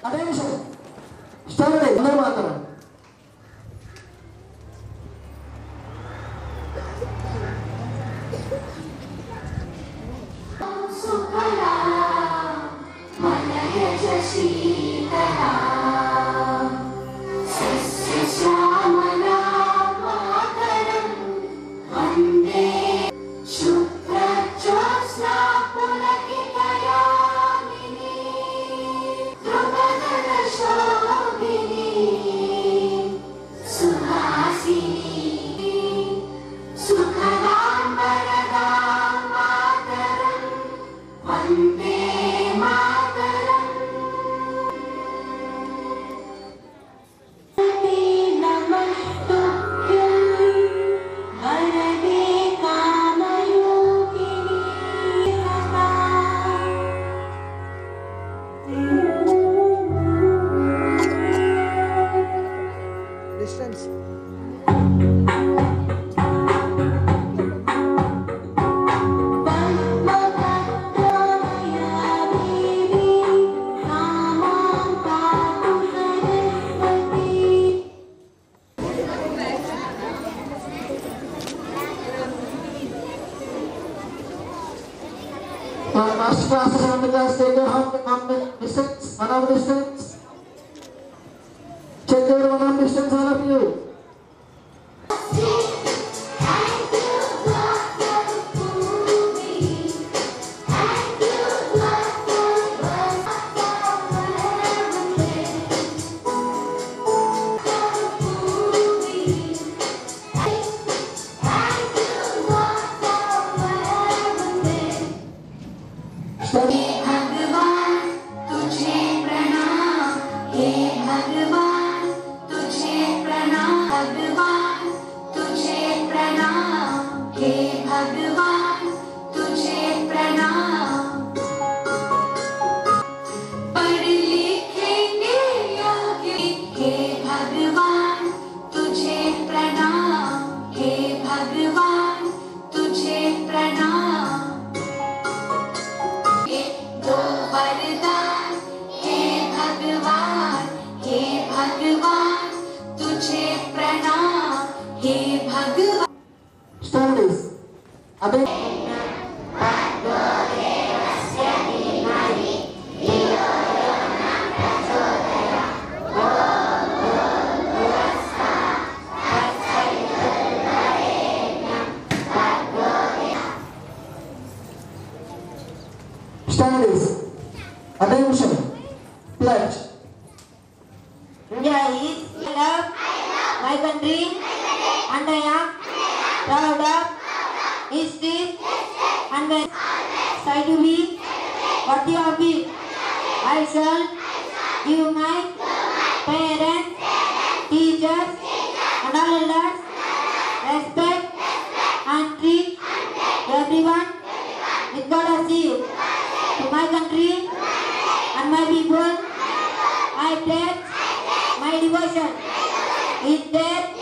Attention. Start it. No matter. Distance. Master classes on the class, take your hand distance, 1 hour distance. Check your 1 hour distance, all of you. Start this. Start this. Attention. Pledge. India is I love my country and I am proud of history and I try to be worthy of it. I shall give my parents, teachers and all elders respect and treat everyone with courtesy. To my country and my people, I pledge my devotion. With that,